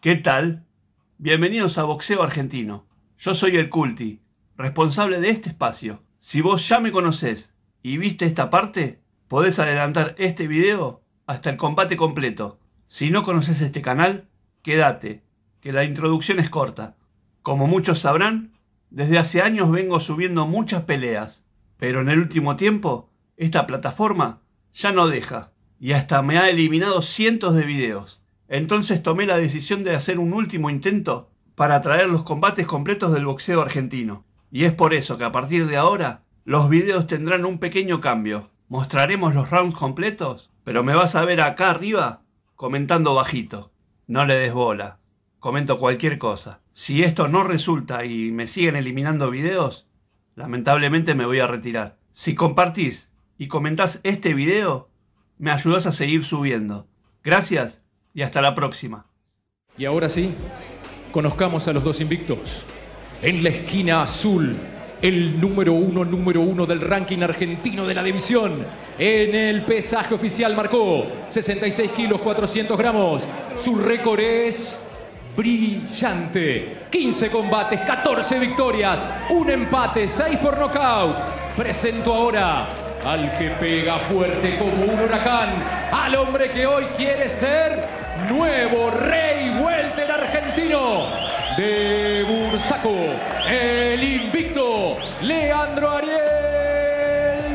¿Qué tal? Bienvenidos a Boxeo Argentino. Yo soy el Culti, responsable de este espacio. Si vos ya me conocés y viste esta parte, podés adelantar este video hasta el combate completo. Si no conoces este canal, quédate, que la introducción es corta. Como muchos sabrán, desde hace años vengo subiendo muchas peleas, pero en el último tiempo, esta plataforma ya no deja, y hasta me ha eliminado cientos de videos. Entonces tomé la decisión de hacer un último intento para traer los combates completos del boxeo argentino. Y es por eso que a partir de ahora, los videos tendrán un pequeño cambio. Mostraremos los rounds completos, pero me vas a ver acá arriba comentando bajito. No le des bola, comento cualquier cosa. Si esto no resulta y me siguen eliminando videos, lamentablemente me voy a retirar. Si compartís y comentás este video, me ayudás a seguir subiendo. Gracias. Y hasta la próxima. Y ahora sí, conozcamos a los dos invictos. En la esquina azul, el número uno del ranking argentino de la división. En el pesaje oficial marcó 66 kilos 400 gramos. Su récord es brillante. 15 combates, 14 victorias, un empate, 6 por nocaut. Presento ahora al que pega fuerte como un huracán, al hombre que hoy quiere ser nuevo rey welter argentino de Bursaco, el invicto Leandro Ariel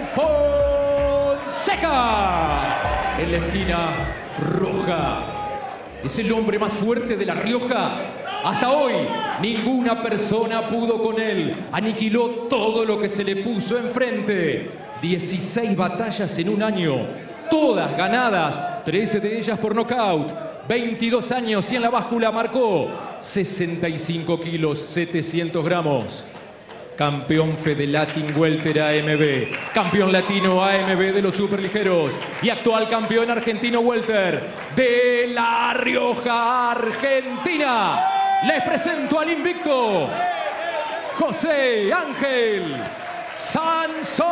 Fonseca. En la esquina roja, es el hombre más fuerte de La Rioja. Hasta hoy, ninguna persona pudo con él. Aniquiló todo lo que se le puso enfrente. 16 batallas en un año, todas ganadas, 13 de ellas por nocaut. 22 años y en la báscula marcó 65 kilos 700 gramos. Campeón Fedelatin Welter AMB, campeón latino AMB de los superligeros y actual campeón argentino welter de La Rioja, Argentina. Les presento al invicto José Ángel Sansón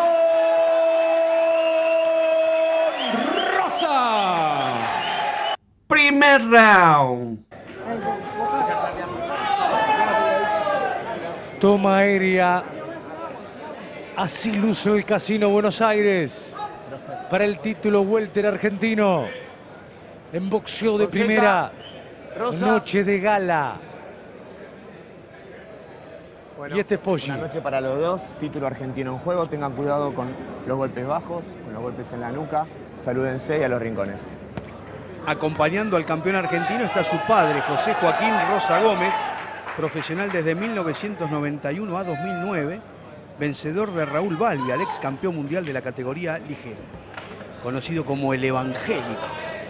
Rosa. Primer round. Toma aérea. Así luce el Casino Buenos Aires para el título welter argentino en boxeo de primera. Noche de gala. Bueno, y este es Poggi. Una noche para los dos, título argentino en juego. Tengan cuidado con los golpes bajos, con los golpes en la nuca. Salúdense y a los rincones. Acompañando al campeón argentino está su padre, José Joaquín Rosa Gómez, profesional desde 1991 a 2009, vencedor de Raúl Balbi, al ex campeón mundial de la categoría ligero, conocido como el Evangélico.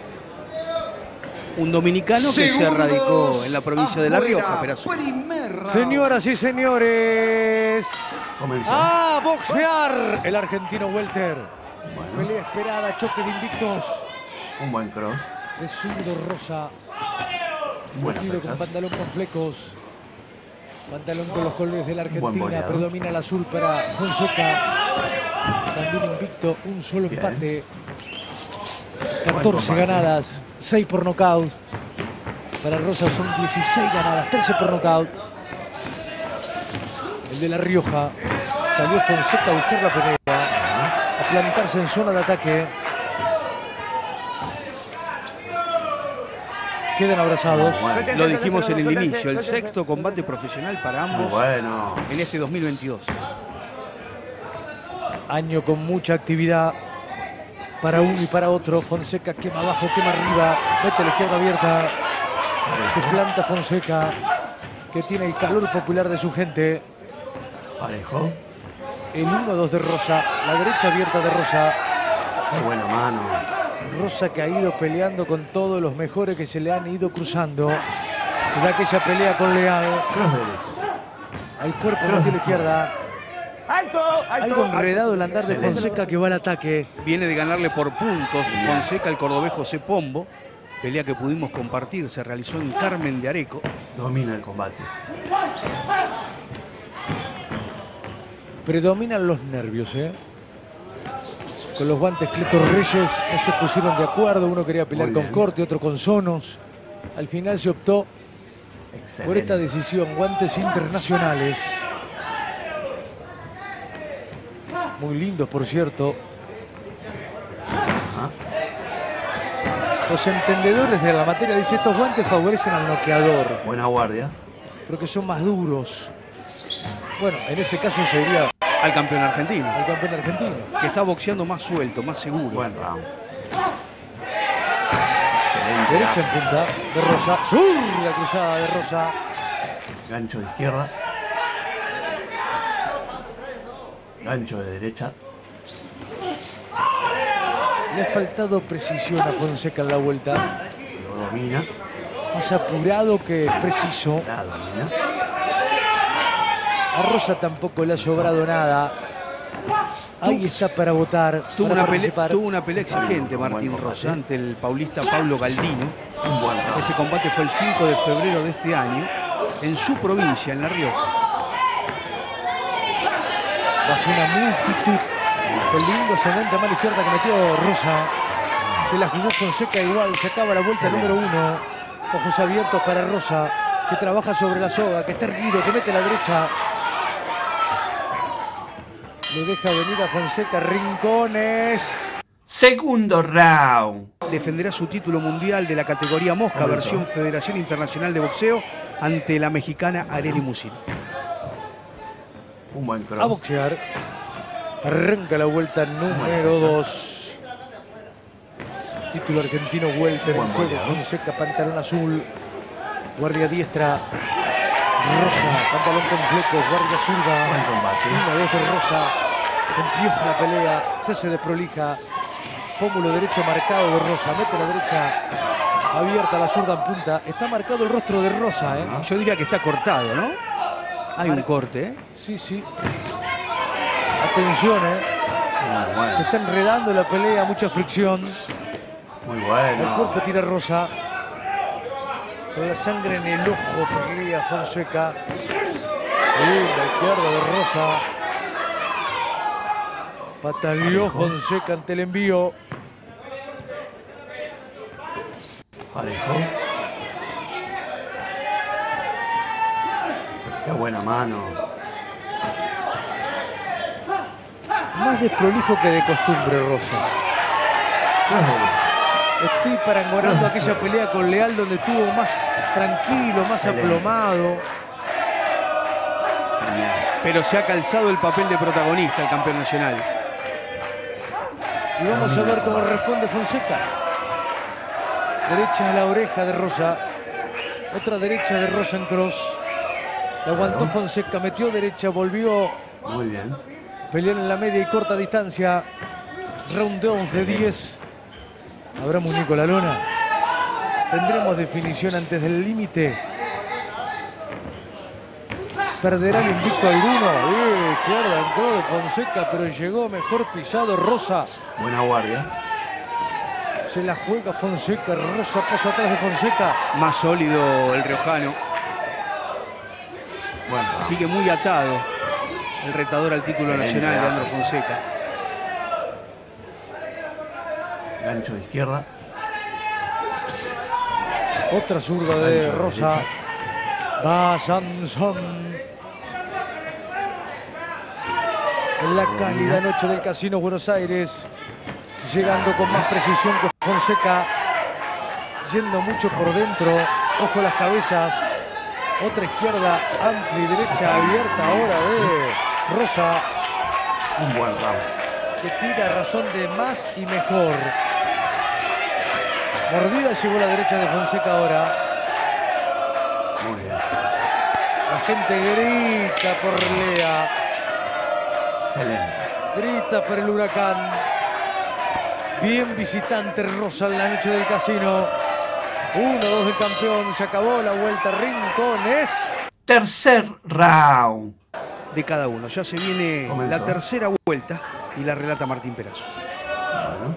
Un dominicano que se radicó en la provincia de La Rioja, pero Señoras y señores, Comenzó. a boxear el argentino welter. Bueno. Pelea esperada, choque de invictos Un buen cross. de zurdo Rosa. Buena Vestido pelea. con pantalón con flecos. Pantalón con los colores de la buen Argentina. boleado. Predomina el azul para Fonseca. También invicto, un solo Bien. empate. Buen 14 combate. ganadas, 6 por nocaut. Para Rosa son 16 ganadas, 13 por nocaut. El de La Rioja. Salió Fonseca a buscar la pelea, a plantarse en zona de ataque. Quedan abrazados. lo dijimos en el inicio, el sexto combate profesional para Muy ambos bueno. en este 2022. Año con mucha actividad para uno y para otro. Fonseca quema abajo, quema arriba, mete la izquierda abierta. Se planta Fonseca, que tiene el calor popular de su gente. Parejo. El 1-2 de Rosa, la derecha abierta de Rosa. Qué buena mano. Rosa que ha ido peleando con todos los mejores que se le han ido cruzando. De aquella pelea con Leal. Cross derecho. Al cuerpo metió la izquierda. ¡Alto! Algo enredado el andar de Fonseca que va al ataque. Viene de ganarle por puntos Fonseca al cordobés José Pombo. Pelea que pudimos compartir, se realizó en Carmen de Areco. Domina el combate. Predominan los nervios, ¿eh? Con los guantes Cleto Reyes no se pusieron de acuerdo. Uno quería pelear Muy con bien. corte, otro con sonos. Al final se optó Excelente. por esta decisión. Guantes internacionales. Muy lindos, por cierto. Ajá. Los entendedores de la materia dicen estos guantes favorecen al noqueador, Buena guardia. porque son más duros. Bueno, en ese caso sería Al campeón argentino, el campeón argentino. que está boxeando más suelto, más seguro. Buen round. Excelente. Derecha en punta de Rosa. Zurda cruzada de Rosa. Gancho de izquierda. Gancho de derecha. Le ha faltado precisión a Fonseca en la vuelta. Lo domina. Más apurado que preciso. La domina. A Rosa tampoco le ha sobrado nada. Ahí está para votar. Tuvo para una, participar. tuvo una pelea exigente Buen Martín combate. Rosa ante el paulista Pablo Galdino. Un buen round. Ese combate fue el 5 de febrero de este año en su provincia, en La Rioja. Bajo una multitud. Qué lindo cemento a mano izquierda que metió Rosa. Se la jugó Fonseca igual. Se acaba la vuelta número 1. Ojos abiertos para Rosa, que trabaja sobre la soga, que está erguido, que mete la derecha. Le deja venir a Fonseca. Rincones. Segundo round. Defenderá su título mundial de la categoría mosca, Correcto. versión Federación Internacional de Boxeo, ante la mexicana Arely Musino. Un buen A cross. boxear. Arranca la vuelta número 2. Título argentino, welter en Buen juego. boleado. Fonseca, pantalón azul. Guardia diestra. Rosa, pantalón con flecos. Guardia zurda. Buen combate. Una vez de Rosa. Se empioja la pelea. Se hace desprolija. Pómulo derecho marcado de Rosa. Mete la derecha abierta, la zurda en punta. Está marcado el rostro de Rosa, ¿eh? Yo diría que está cortado, ¿no? Hay un corte, ¿eh? Sí, sí. Atención, ¿eh? Muy Se bueno. está enredando la pelea, mucha fricción. Muy El bueno. cuerpo tira Rosa. Con la sangre en el ojo pelea Fonseca. La izquierda de Rosa. Pataleó Fonseca ante el envío. Parejo. Qué buena mano. Más desprolijo que de costumbre, Rosa. Estoy parangorando aquella pelea con Leal donde estuvo más tranquilo, más Excelente. aplomado. Genial. Pero se ha calzado el papel de protagonista el campeón nacional. Y vamos a ver cómo responde Fonseca. Derecha a la oreja de Rosa. Otra derecha de Rosa en cross. La aguantó Fonseca, metió derecha, volvió. Muy bien. Pelear en la media y corta distancia. Round de 11, 10. ¿Habrá muñeco la lona? ¿Tendremos definición antes del límite? ¿Perderá el invicto alguno? Izquierda entró de Fonseca, pero llegó mejor pisado Rosa. Buena guardia. Se la juega Fonseca. Rosa paso atrás de Fonseca. Más sólido el riojano. Bueno. Sigue muy atado el retador al título Excelente, nacional, Leandro Fonseca. Gancho de izquierda. Otra zurda de Gancho de Rosa. derecha. Va Sansón. En la cálida noche del Casino Buenos Aires. Llegando con más precisión que Fonseca. Yendo mucho por dentro. Ojo las cabezas. Otra izquierda amplia y derecha abierta ahora de Rosa. Un buen round. Que tira a razón de más y mejor. Mordida llegó la derecha de Fonseca ahora. Muy bien. La gente grita por Lea. Excelente. Grita por el Huracán. Bien visitante Rosa en la noche del Casino. 1-2 del campeón. Se acabó la vuelta. Rincones. Tercer round. De cada uno. Ya se viene Comenzó. la tercera vuelta y la relata Martín Perazo. Bueno.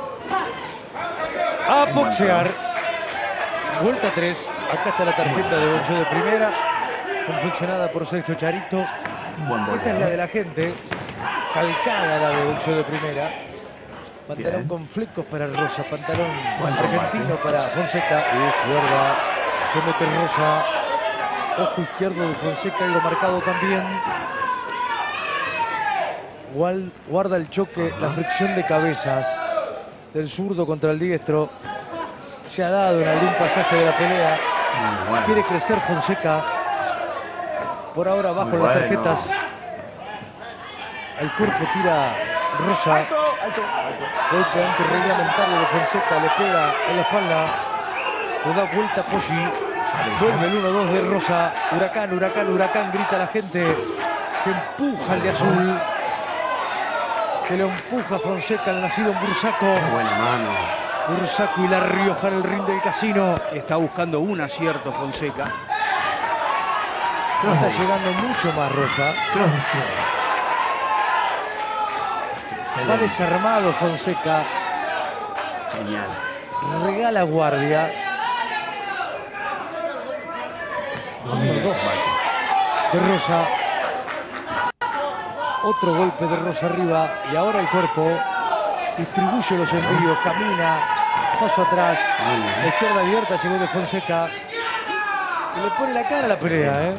A boxear. Vuelta 3. Acá está la tarjeta de boxeo de primera. Confeccionada por Sergio Charito. Un buen Esta es la boleado. de la gente. Calcada la de boxeo de primera. Pantalón Bien. con flecos para Rosa. Pantalón Buen argentino combate. para Fonseca. Izquierda. Que mete Rosa. Ojo izquierdo de Fonseca, algo marcado también. Guarda el choque, la fricción de cabezas del zurdo contra el diestro. Se ha dado en algún pasaje de la pelea. Bueno. Quiere crecer Fonseca. Por ahora bajo las tarjetas. El cuerpo tira Rosa. Golpe antirreglamentario de Fonseca. Le pega en la espalda. Le da vuelta a Poggi. Vuelve el 1-2 de Rosa. Huracán, huracán, huracán. Grita la gente que empuja al de azul. Que lo empuja a Fonseca, el nacido en Bursaco. Buena mano. Bursaco y La Rioja en el ring del casino. Está buscando un acierto Fonseca. Está llegando mucho más Rosa. Va desarmado Fonseca. Genial. Regala guardia. 1-2 de Rosa. Otro golpe de Rosa arriba. Y ahora el cuerpo distribuye los envíos. Camina. Paso atrás. La izquierda abierta llegó de Fonseca. Y le pone la cara a la pelea,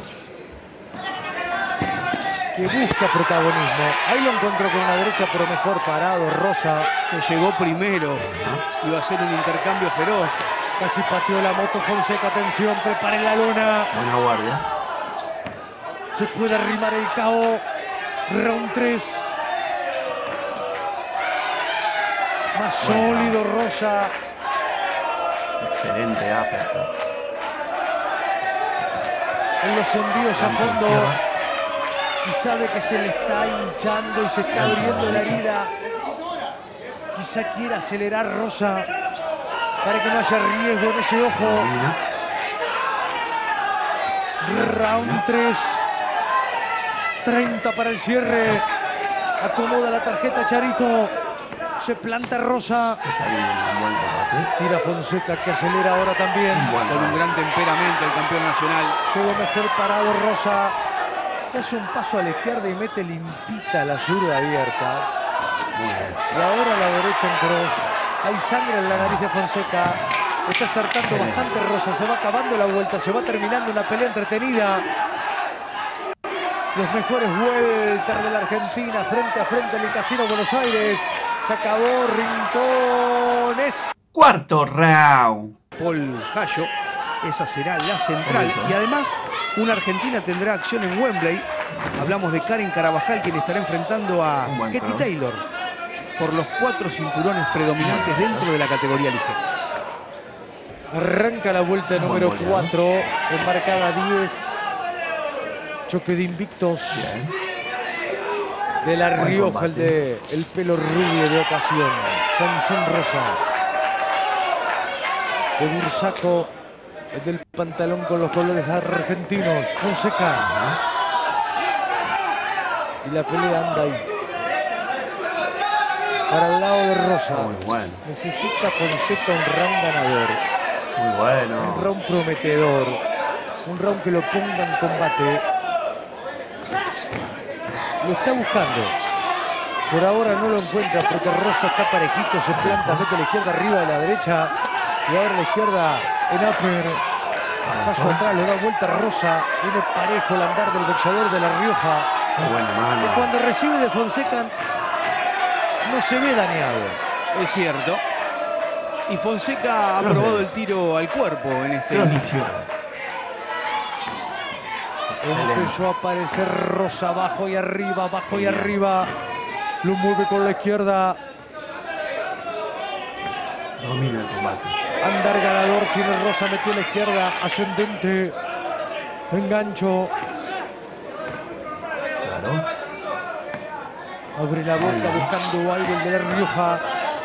que busca protagonismo. Ahí lo encontró con una derecha, pero mejor parado. Rosa, Que llegó primero. Iba a ser un intercambio feroz. casi pateó la moto. Fonseca, atención, preparen la lona. Buena guardia. Se puede arrimar el KO. Round 3. Más sólido Rosa. Excelente uppercut. En los envíos a fondo. Y sabe que se le está hinchando y se está abriendo la herida. Quizá quiera acelerar Rosa para que no haya riesgo en ese ojo. Round 3. 30 para el cierre. Acomoda la tarjeta Charito. Se planta Rosa. Está bien, un buen combate. Tira Fonseca, que acelera ahora también. Con un gran temperamento el campeón nacional. Llegó mejor parado Rosa. Hace un paso a la izquierda y mete limpita la zurda abierta. Muy bien. Y ahora la derecha en cross. Hay sangre en la nariz de Fonseca. Está acertando bastante Rosa. Se va acabando la vuelta. Se va terminando una pelea entretenida. Los mejores welter de la Argentina frente a frente en el Casino Buenos Aires. Se acabó Rincones. Cuarto round. Paul Jallo. Esa será la central. Y además, una Argentina tendrá acción en Wembley. Hablamos de Karen Carabajal, quien estará enfrentando a Un buen Katie cross. Taylor por los 4 cinturones predominantes dentro de la categoría ligera. Arranca la vuelta número 4. Embarcada 10. Choque de invictos. Bien. De La Buen Rioja, combate. el de el pelo rubio de ocasión. Sansón Rosa. De Bursaco, el del pantalón con los colores argentinos. Fonseca. Y la pelea anda ahí. Para el lado de Rosa. Muy bueno. Necesita Fonseca un round ganador. Muy Un bueno. round prometedor. Un round que lo ponga en combate. Lo está buscando. Por ahora no lo encuentra porque Rosa está parejito, se planta, mete la izquierda arriba de la derecha. Y ahora la izquierda en upper. Paso atrás, le da vuelta a Rosa. Viene parejo el andar del boxeador de La Rioja. Muy buena Que mano. cuando recibe de Fonseca no se ve dañado. Es cierto. Y Fonseca ha Cross probado de- el tiro al cuerpo en este Cross de- inicio. Excelente. Empezó a aparecer Rosa abajo y arriba, abajo y Genial. arriba. Lo mueve con la izquierda. Domina el combate. Andar ganador tiene Rosa, metió la izquierda, ascendente. Engancho. Claro. Abre la boca buscando aire el de La Rioja.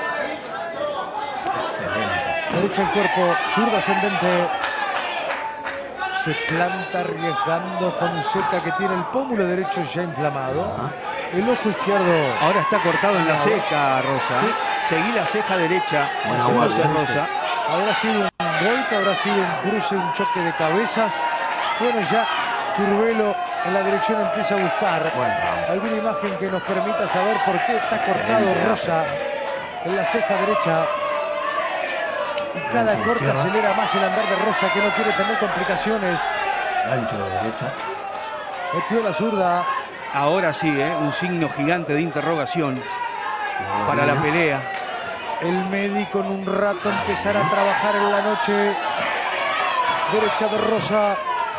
Excelente. Derecha el cuerpo, zurda ascendente. Se planta arriesgando Fonseca, que tiene el pómulo derecho ya inflamado. El ojo izquierdo. Ahora está cortado en la ceja, Rosa. Seguí la ceja derecha. Buena Haciéndose guardia. Rosa. Habrá sido un golpe, habrá sido un cruce, un choque de cabezas. Bueno, ya Curvelo en la dirección empieza a buscar Buen round. alguna imagen que nos permita saber por qué está cortado Excelente. Rosa en la ceja derecha. Y cada Bien, corte izquierda. acelera más el andar de Rosa, que no quiere tener complicaciones. Gancho de derecha. Metió la zurda. Ahora sí, un signo gigante de interrogación para la pelea. El médico en un rato empezará a trabajar en la noche. Derecha de Rosa.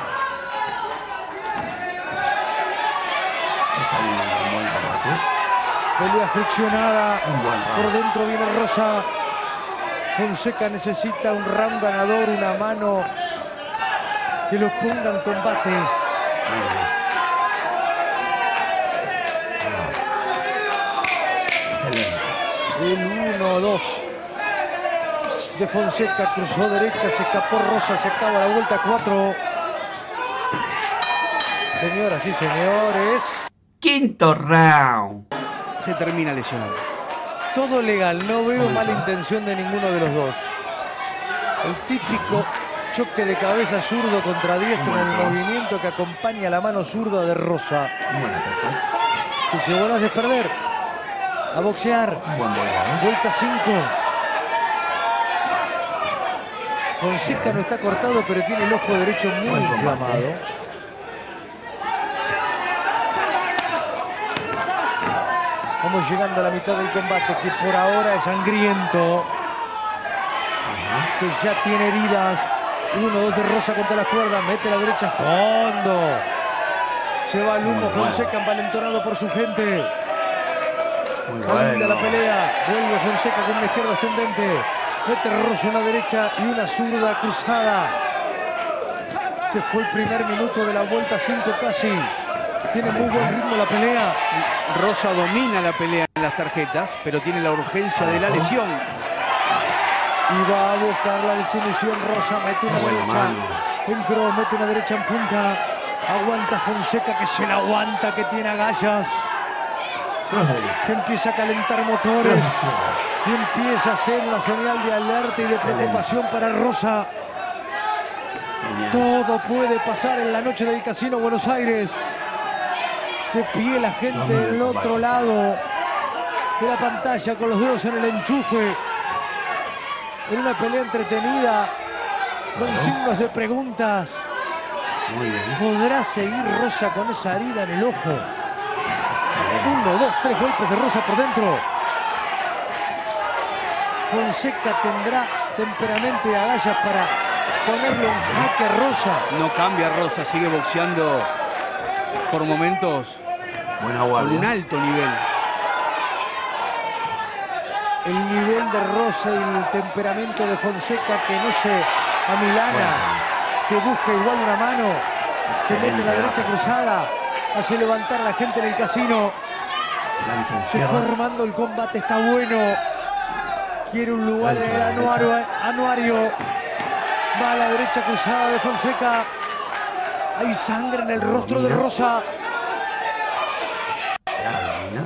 Está bien, un buen combate. Pelea friccionada. Un buen round. Por dentro viene Rosa. Fonseca necesita un round ganador, una mano que lo ponga en combate. Muy bien. Excelente. El 1-2 de Fonseca, cruzó derecha, se escapó Rosa, se acaba la vuelta 4. Señoras y señores, Quinto round. Se termina lesionando. todo legal, no veo Comenzó. mala intención de ninguno de los dos. El típico choque de cabeza zurdo contra diestro en el movimiento que acompaña la mano zurda de Rosa, Buena performance. que se vuelve a desperder. A boxear. Un buen volado. Vuelta 5. Fonseca no está cortado, pero tiene el ojo derecho muy Buen combate. inflamado. Vamos llegando a la mitad del combate, que por ahora es sangriento, que ya tiene heridas. 1-2 de Rosa contra las cuerdas, mete la derecha a fondo. Se va el humo, Muy bueno. Fonseca envalentonado por su gente. Muy Sale la bueno. pelea, vuelve Fonseca con una izquierda ascendente. Mete Rosa una derecha y una zurda cruzada. Se fue el primer minuto de la vuelta 5 casi. Tiene muy buen ritmo la pelea. Rosa domina la pelea en las tarjetas, pero tiene la urgencia de la lesión. Y va a buscar la definición. Rosa mete una Buena derecha. mano. En cross, mete una derecha en punta. Aguanta Fonseca, que se la aguanta, que tiene agallas. Cross derecha. Que empieza a calentar motores. Y empieza a ser una señal de alerta y de Excelente. preocupación para Rosa. Genial. Todo puede pasar en la noche del Casino Buenos Aires. De pie la gente Domina el del otro combate. lado de la pantalla con los dedos en el enchufe. En una pelea entretenida con Bueno. signos de preguntas. Muy bien. ¿Podrá seguir Rosa con esa herida en el ojo? Excelente. 1, 2, 3 golpes de Rosa por dentro. Fonseca tendrá temperamento y agallas para ponerlo en jaque a Rosa. No cambia Rosa, sigue boxeando por momentos Buena con guardia. un alto nivel. El nivel de Rosa y el temperamento de Fonseca, que no se amilana, Bueno. que busca igual una mano, se mete Excelente, la derecha cruzada, hace levantar a la gente en el casino. Gancho de Se izquierda. fue armando el combate, está bueno. Quiere un lugar en Gancho el de derecha. anuario. Va a la derecha cruzada de Fonseca. Hay sangre en el rostro de Domina. Rosa. Ya la domina.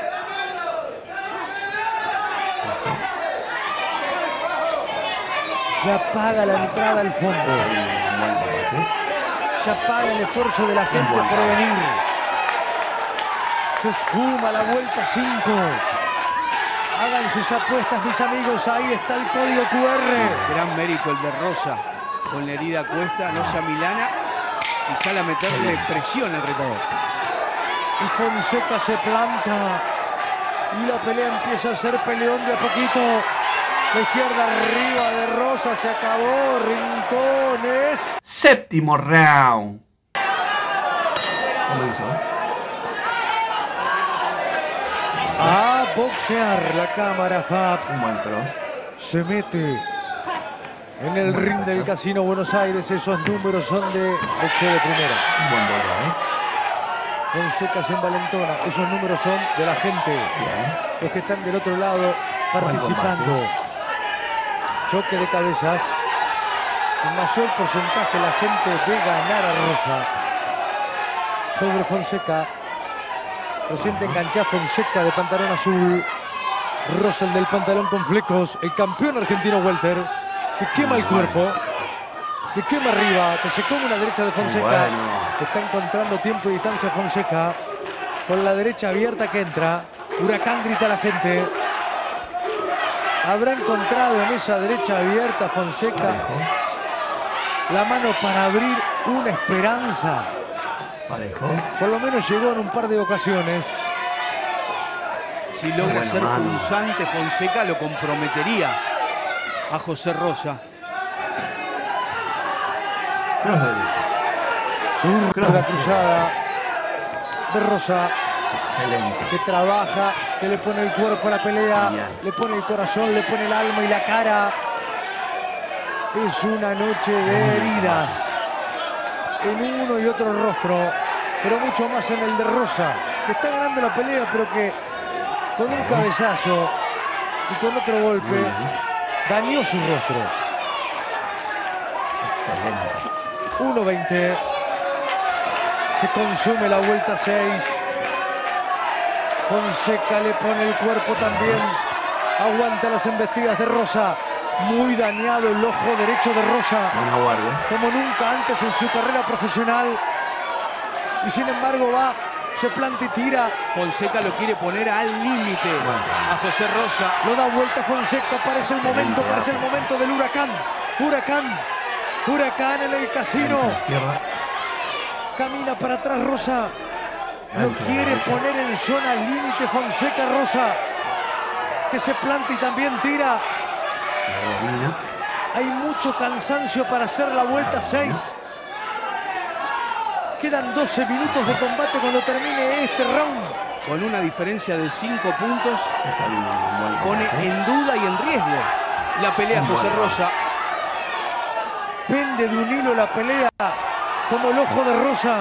Eso. Ya paga la entrada al fondo. Está bien, un buen combate. Ya paga el esfuerzo de la gente buen por combate. venir. Se esfuma la vuelta 5. Hagan sus apuestas, mis amigos. Ahí está el código QR. Gran mérito el de Rosa. Con la herida a cuesta, no se amilana y sale a meterle presión al retador. Y Fonseca se planta. Y la pelea empieza a ser peleón de a poquito. La izquierda arriba de Rosa, se acabó. Rincones. Séptimo round. Comenzó. A boxear la cámara Fab. Un buen cross. Se mete en el ring del Casino Buenos Aires. Esos números son de boxeo de primera. Un buen volado. Fonseca se envalentona. Esos números son de la gente, Bien. los que están del otro lado participando. Choque de cabezas. El mayor porcentaje la gente ve ganar a Rosa sobre Fonseca. Lo siente enganchar Fonseca de pantalón azul. Rosa el del pantalón con flecos. El campeón argentino welter, que quema el cuerpo, que quema arriba, que se come una derecha de Fonseca. Bueno. Que está encontrando tiempo y distancia Fonseca. Con la derecha abierta que entra. Huracán grita a la gente. Habrá encontrado en esa derecha abierta Fonseca Parejo. la mano para abrir una esperanza. Parejo. Por lo menos llegó en un par de ocasiones. Si logra Buena ser mano. punzante, Fonseca lo comprometería a José Rosa. Cross derecho. Zurda cruzada de Rosa, Excelente. que trabaja, que le pone el cuerpo a la pelea, Genial. le pone el corazón, le pone el alma y la cara. Es una noche de heridas en uno y otro rostro, pero mucho más en el de Rosa, que está ganando la pelea, pero que con un cabezazo y con otro golpe Muy bien. dañó su rostro. Excelente. 1:20. Se consume la vuelta 6. Fonseca le pone el cuerpo también. Aguanta las embestidas de Rosa. Muy dañado el ojo derecho de Rosa, Buena guardia. como nunca antes en su carrera profesional. Y sin embargo va, se planta y tira. Fonseca lo quiere poner al límite Bueno. a José Rosa. Lo da vuelta Fonseca. Parece el Excelente, momento, parece el Rafa. momento del huracán. Huracán. Huracán en el casino. Gancho a la izquierda. Camina para atrás Rosa. Lo Gancho a la quiere derecha. poner en zona límite Fonseca. Rosa, que se planta y también tira. La domina. Hay mucho cansancio para hacer la vuelta 6. Quedan 12 minutos de combate cuando termine este round. Con una diferencia de 5 puntos, Está viendo un buen pone combate. en duda y en riesgo la pelea Un José buen Rosa. Pende de un hilo la pelea, como el ojo de Rosa.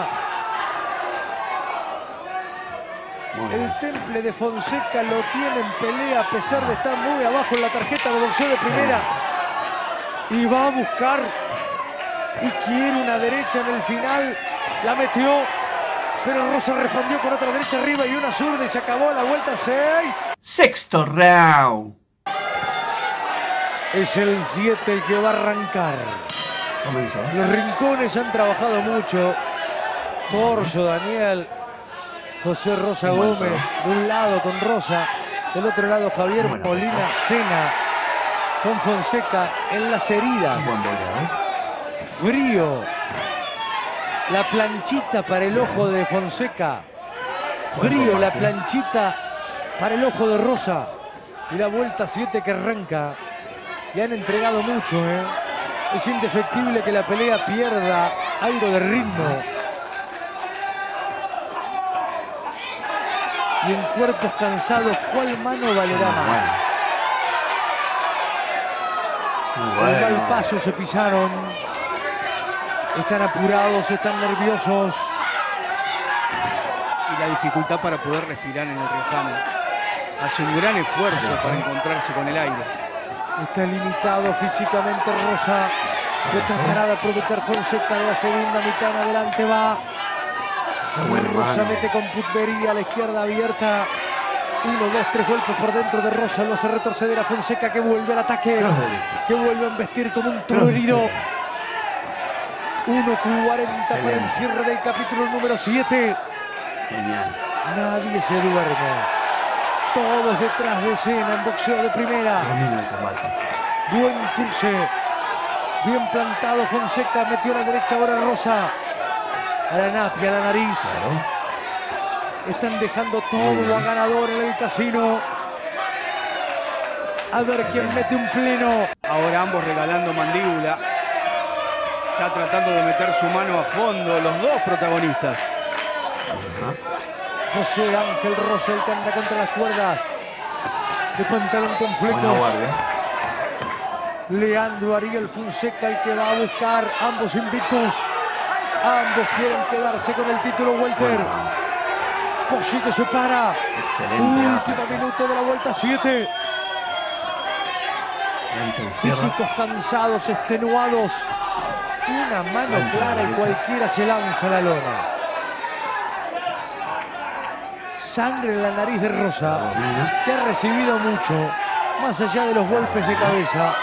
Muy bien. El temple de Fonseca lo tiene en pelea a pesar de estar muy abajo en la tarjeta de boxeo de primera. Y va a buscar y quiere una derecha en el final. La metió, pero Rosa respondió con otra derecha arriba y una zurda y se acabó la vuelta 6. Sexto round. Es el 7 el que va a arrancar. Comenzó. Los rincones han trabajado mucho. Corso, Daniel, José Rosa Un buen Gómez, de un lado con Rosa, del otro lado Javier Buena Molina pelea. Cena, con Fonseca en las heridas. Un buen boleador. Frío. La planchita para el ojo de Fonseca. Frío la planchita para el ojo de Rosa. Y la vuelta 7 que arranca. Le han entregado mucho, ¿eh? Es indefectible que la pelea pierda algo de ritmo. Y en cuerpos cansados, ¿cuál mano valerá más? Muy Al mal bueno. paso se pisaron. Están apurados, están nerviosos. Y la dificultad para poder respirar en el riojano. Hace un gran esfuerzo para encontrarse con el aire. Está limitado físicamente Rosa. Lo tratará de aprovechar Fonseca de la segunda mitad en adelante. Va. Buena Rosa mano. mete con puntería a la izquierda abierta. 1, 2, 3 golpes por dentro de Rosa. Lo hace retroceder a Fonseca, que vuelve al ataque. Cross derecho. Que vuelve a embestir como un toro herido. 1:40 para el Excelente. cierre del capítulo número 7. Genial. Nadie se duerme. Todos detrás de escena en boxeo de primera. Domina el combate. Buen cruce. Bien plantado Fonseca. Metió a la derecha ahora Rosa. A la napia, a la nariz. Claro. Están dejando Muy todo bien. a ganador en el casino. A ver quién mete un pleno. Ahora ambos regalando mandíbula. Ya tratando de meter su mano a fondo los dos protagonistas. Ajá. José Ángel Rosa, el que anda contra las cuerdas. De pantalón con Buena flecos. guardia. Leandro Ariel Fonseca, el que va a buscar, ambos invictos. Ambos quieren quedarse con el título welter. Bueno, Possi que se para. excelente. Último minuto de la vuelta 7. Gancho de izquierda. Físicos cansados, extenuados. Una mano Gancho clara y derecha. cualquiera se lanza a la lona. Sangre en la nariz de Rosa, Domina. que ha recibido mucho, más allá de los golpes de cabeza.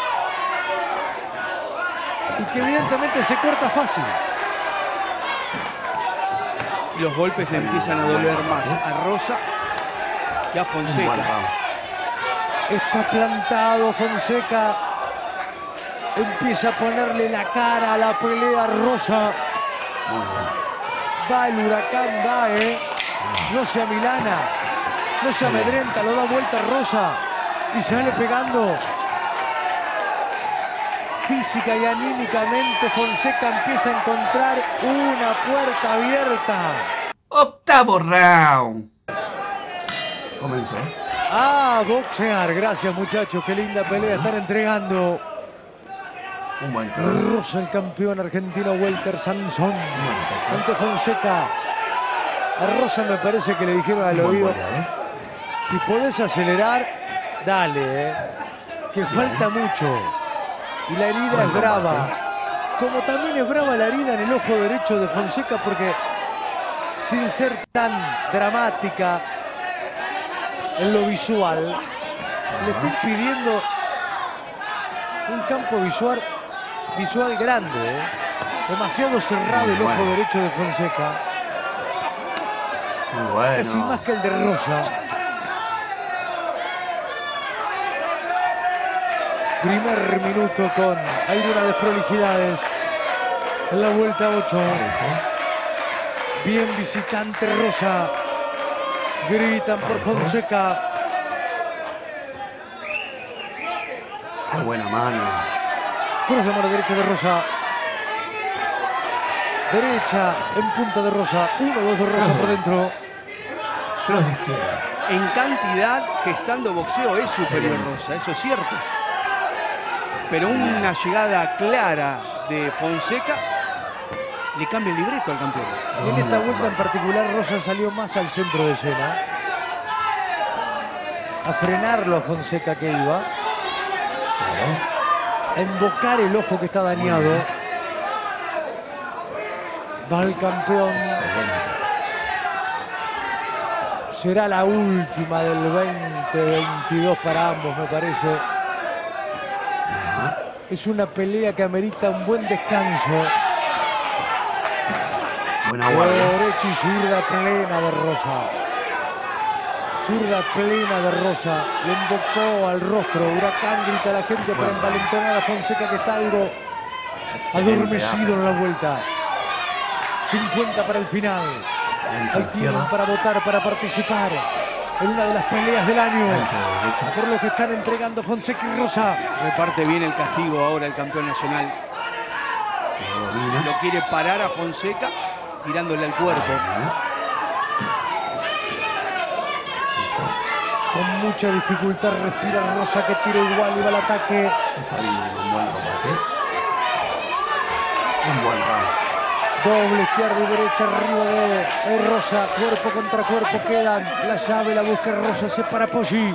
Y que evidentemente se corta fácil. Los golpes le empiezan a doler más a Rosa que a Un buen Fonseca. round. Está plantado Fonseca. Empieza a ponerle la cara a la pelea Rosa. Va el huracán, va, no se amilana, no se amedrenta, lo da vuelta Rosa y sale pegando. Física y anímicamente Fonseca empieza a encontrar una puerta abierta. Octavo round. Comenzó. A boxear. Gracias, muchachos. Qué linda pelea están entregando. Un buen cross. Rosa, el campeón argentino Welter Sansón. Ante Fonseca. A Rosa me parece que le dijeron al oído: si podés acelerar, dale, que falta mucho. Y la herida es brava. Como también es brava la herida en el ojo derecho de Fonseca, porque sin ser tan dramática en lo visual, le está impidiendo un campo visual grande, demasiado cerrado el ojo derecho de Fonseca. Muy bueno. Casi más que el de Rosa. Primer minuto con algunas desprolijidades en la vuelta 8. Bien visitante Rosa. Gritan por Fonseca. Qué buena mano. Cruz de mano derecha de Rosa. Derecha en punta de Rosa. 1-2 de Rosa por dentro. Cross de izquierda. En cantidad, gestando boxeo, es superior Rosa, eso es cierto. Pero una llegada clara de Fonseca le cambia el libreto al campeón. Y en esta vuelta en particular Rosa salió más al centro de escena. A frenarlo a Fonseca que iba. A invocar el ojo que está dañado. Va el campeón. Será la última del 2022 para ambos, me parece. Es una pelea que amerita un buen descanso. Buena guardia. Derecha y zurda plena de Rosa. Zurda plena de Rosa. Le invocó al rostro. Huracán, grita la gente para envalentonar a Fonseca, que está algo adormecido en la vuelta. 50 para el final. Hay tiempo para votar, para participar en una de las peleas del año. Por lo que están entregando Fonseca y Rosa. Reparte bien el castigo ahora el campeón nacional. Lo quiere parar a Fonseca tirándole al cuerpo. Con mucha dificultad respira Rosa, que tira igual y va al ataque. Está bien, un buen combate. Un buen round. Doble izquierda y derecha arriba de Rosa. Cuerpo contra cuerpo quedan. La llave la busca Rosa, se para Poggi.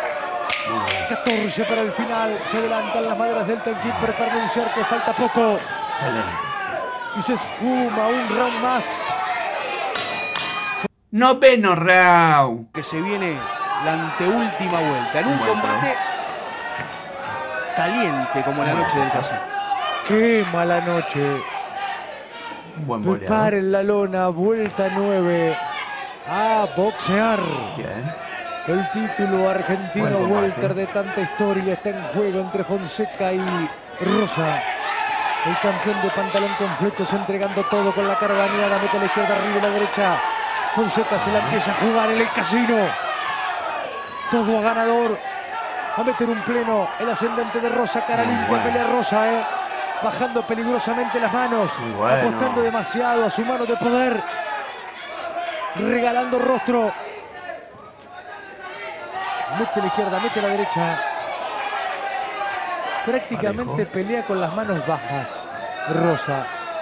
14 para el final. Se adelantan las maderas del timekeeper para anunciar que falta poco. Excelente. Y se esfuma un round más. Noveno round. Que se viene la anteúltima vuelta. En un combate caliente como la noche del casino. Qué mala noche. Un buen boleado. Preparen la lona, vuelta 9. A boxear. Bien. El título argentino welter de tanta historia está en juego entre Fonseca y Rosa. El campeón de pantalón con flecos entregando todo con la cara dañada. Mete a la izquierda, arriba y la derecha. Fonseca se la empieza a jugar en el casino. Todo a ganador. Va a meter un pleno el ascendente de Rosa. Cara limpia, pelea Rosa, bajando peligrosamente las manos. Apostando demasiado a su mano de poder. Regalando rostro. Mete a la izquierda, mete a la derecha. Prácticamente pelea con las manos bajas Rosa.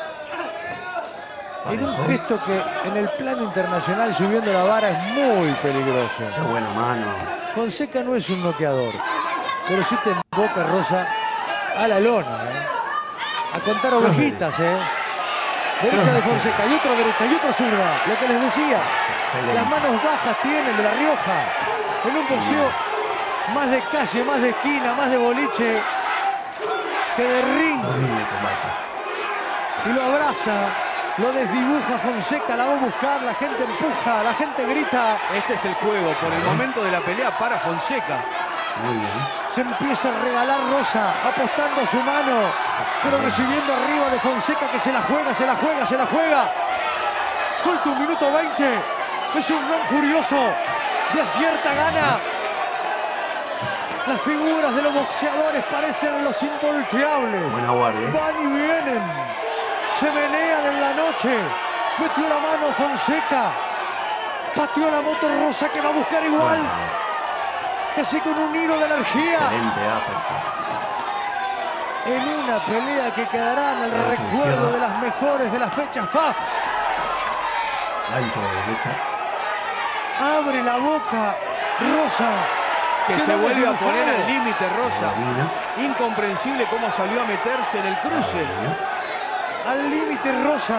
En un gesto que en el plano internacional, subiendo la vara, es muy peligroso. Qué buena mano. Fonseca no es un noqueador, pero sí te invoca Rosa a la lona. A contar ovejitas. Derecha de Fonseca y otra derecha y otra zurda. Lo que les decía. Excelente. Las manos bajas tienen de La Rioja. En un boxeo más de calle, más de esquina, más de boliche que de ring. Y lo abraza, lo desdibuja Fonseca, la va a buscar, la gente empuja, la gente grita. Este es el juego por el momento de la pelea para Fonseca. Muy bien. Se empieza a regalar Rosa, apostando a su mano, pero recibiendo arriba de Fonseca, que se la juega, se la juega, se la juega. Falta 1 minuto 20. Es un round furioso, de acierta gana. Las figuras de los boxeadores parecen los involteables. Buena guardia. Van y vienen, se menean en la noche. Metió la mano Fonseca, pateó la moto Rosa, que va a buscar igual. Casi con un hilo de energía. Excelente uppercut. En una pelea que quedará en el recuerdo de las mejores de las fechas FAF. Gancho de derecha. Abre la boca Rosa. Que se vuelve a poner al límite Rosa. Domina. Incomprensible cómo salió a meterse en el cruce. Domina. Al límite Rosa.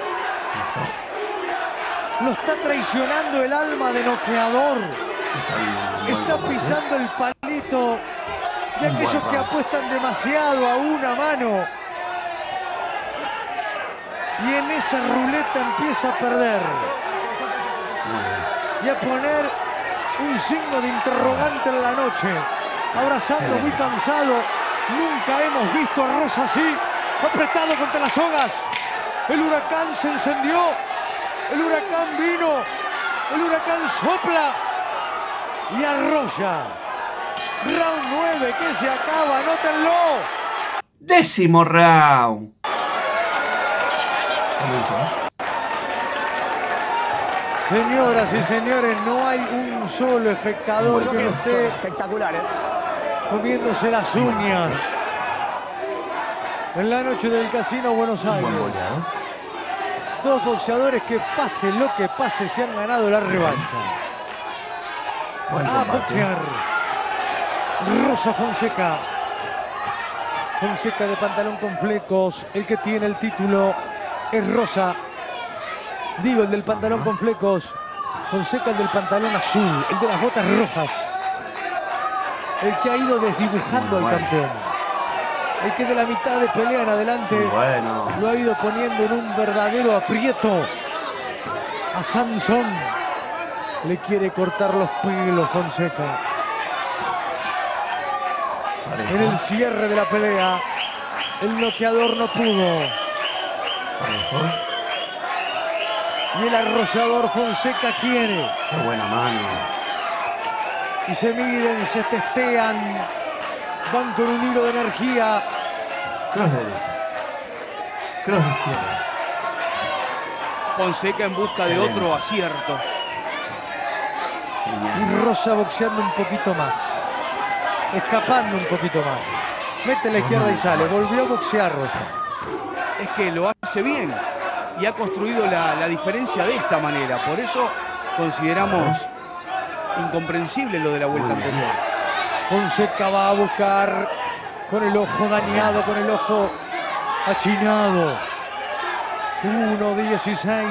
Eso. Lo está traicionando el alma de noqueador. Está bien. Está pisando el palito de Un aquellos buen que round. apuestan demasiado a una mano. Y en esa ruleta empieza a perder. Muy bien. Y a poner un signo de interrogante en la noche. Abrazando, muy cansado. Nunca hemos visto a Rosa así, apretado contra las sogas. El huracán se encendió. El huracán vino. El huracán sopla y arrolla. Round 9 que se acaba, anótenlo. 10º round. Comenzó. Señoras y señores, no hay un solo espectador que no esté Espectacular, ¿eh? comiéndose las uñas en la noche del Casino Buenos Buen Aires. goleado. Dos boxeadores que pase lo que pase se han ganado la revancha. Buen A combate. boxear Rosa Fonseca. Fonseca de pantalón con flecos. El que tiene el título es Rosa. Digo, el del pantalón con flecos. Fonseca, el del pantalón azul. El de las botas rojas. El que ha ido desdibujando al Muy bueno. campeón. El que de la mitad de pelea en adelante Muy bueno. lo ha ido poniendo en un verdadero aprieto. A Sansón le quiere cortar los pelos Fonseca. Parejo. En el cierre de la pelea, el noqueador no pudo. Parejo. Y el arrollador Fonseca quiere. Qué buena mano. Y se miden, se testean. Van con un hilo de energía. Cross derecha. Cross izquierda. Fonseca en busca de Excelente. otro acierto. Genial. Y Rosa boxeando un poquito más. Escapando un poquito más. Mete la izquierda y sale. Volvió a boxear Rosa. Es que lo hace bien y ha construido la diferencia de esta manera. Por eso consideramos incomprensible lo de la vuelta Muy bien. anterior. Fonseca va a buscar con el ojo dañado, con el ojo achinado. 1-16.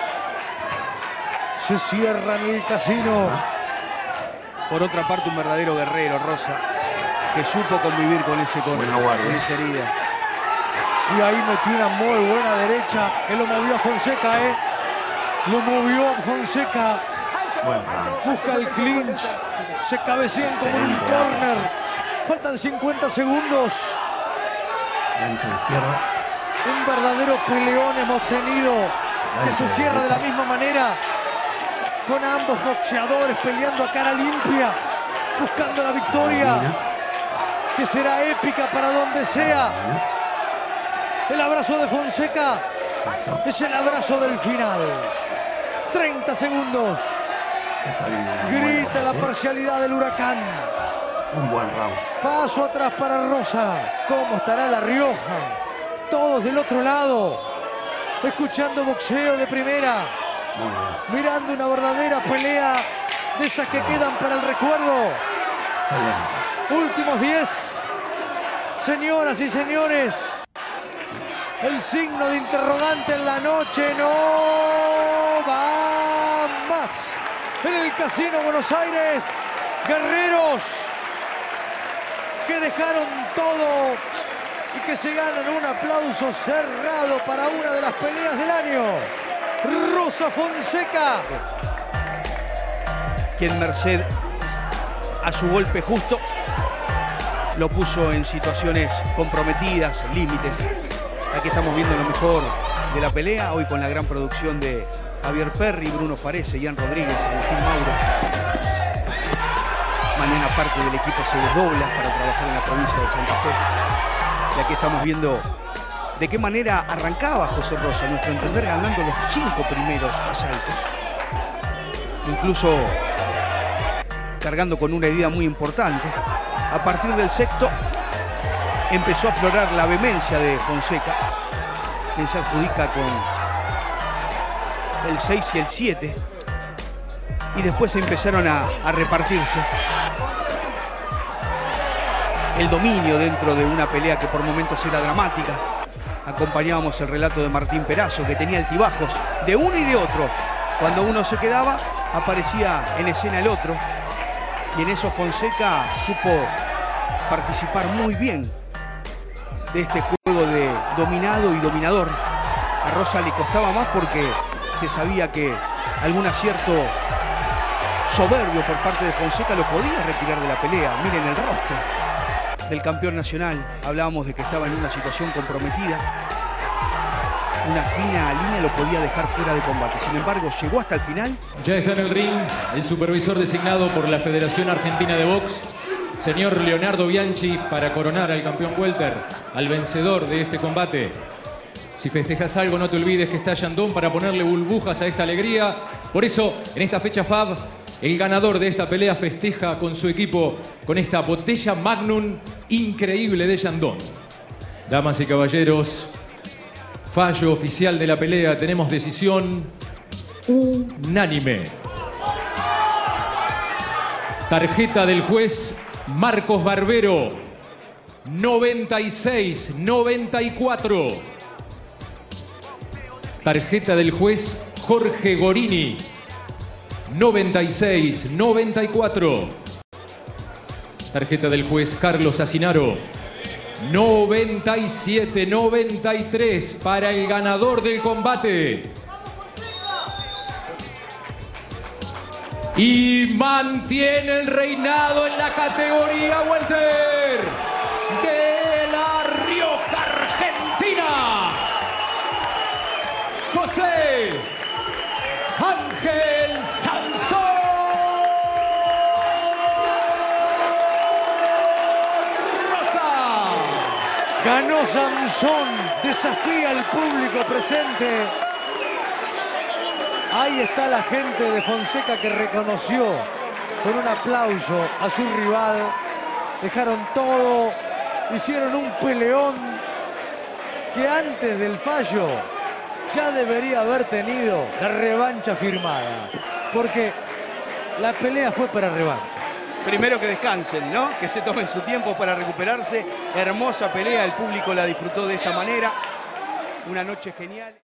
Se cierra en el Casino. Por otra parte, un verdadero guerrero, Rosa, que supo convivir con ese Buena guardia. con esa herida. Y ahí metió una muy buena derecha. Que lo movió a Fonseca, ¿eh? Lo movió a Fonseca. Buen round. Busca el clinch. Se cabecean como en un Excelente. corner. Faltan 50 segundos. Gancho de izquierda. Un verdadero peleón hemos tenido. Que se cierra de la misma manera. Con ambos boxeadores peleando a cara limpia. Buscando la victoria. Domina. Que será épica para donde sea. Domina. El abrazo de Fonseca Eso. es el abrazo del final. 30 segundos. Está bien. Un buen Grita la combate. parcialidad del huracán. Un buen round. Paso atrás para Rosa. ¿Cómo estará La Rioja? Todos del otro lado. Escuchando boxeo de primera. Muy bien. Mirando una verdadera pelea de esas que quedan para el recuerdo. Excelente. Últimos 10. Señoras y señores. El signo de interrogante en la noche no va más. En el Casino Buenos Aires, guerreros que dejaron todo y que se ganan un aplauso cerrado para una de las peleas del año. Rosa Fonseca. Quien merced a su golpe justo. Lo puso en situaciones comprometidas, límites. Aquí estamos viendo lo mejor de la pelea, hoy con la gran producción de Javier Perry, Bruno Farese, Ian Rodríguez, Agustín Mauro. Mañana parte del equipo se desdobla para trabajar en la provincia de Santa Fe. Y aquí estamos viendo de qué manera arrancaba José Rosa, a nuestro entender, ganando los 5 primeros asaltos. Incluso cargando con una herida muy importante. A partir del sexto empezó a aflorar la vehemencia de Fonseca, quien se adjudica con el 6 y el 7. Y después empezaron a repartirse el dominio dentro de una pelea que por momentos era dramática. Acompañábamos el relato de Martín Perazo, que tenía altibajos de uno y de otro. Cuando uno se quedaba, aparecía en escena el otro. Y en eso Fonseca supo participar muy bien de este juego de dominado y dominador. A Rosa le costaba más porque se sabía que algún acierto soberbio por parte de Fonseca lo podía retirar de la pelea. Miren el rostro del campeón nacional. Hablábamos de que estaba en una situación comprometida. Una fina línea lo podía dejar fuera de combate. Sin embargo, llegó hasta el final. Ya está en el ring el supervisor designado por la Federación Argentina de Box, señor Leonardo Bianchi, para coronar al campeón welter, al vencedor de este combate. Si festejas algo, no te olvides que está Yandón para ponerle burbujas a esta alegría. Por eso, en esta fecha FAB, el ganador de esta pelea festeja con su equipo con esta botella Magnum increíble de Yandón. Damas y caballeros, fallo oficial de la pelea. Tenemos decisión unánime. Tarjeta del juez Marcos Barbero, 96-94. Tarjeta del juez Jorge Gorini, 96-94. Tarjeta del juez Carlos Asinaro, 97-93 para el ganador del combate. Y mantiene el reinado en la categoría welter de La Rioja, Argentina, José Ángel Sansón Rosa. Ganó Sansón, desafía al público presente. Ahí está la gente de Fonseca que reconoció con un aplauso a su rival. Dejaron todo, hicieron un peleón que antes del fallo ya debería haber tenido la revancha firmada. Porque la pelea fue para revancha. Primero que descansen, ¿no? Que se tomen su tiempo para recuperarse. Hermosa pelea, el público la disfrutó de esta manera. Una noche genial.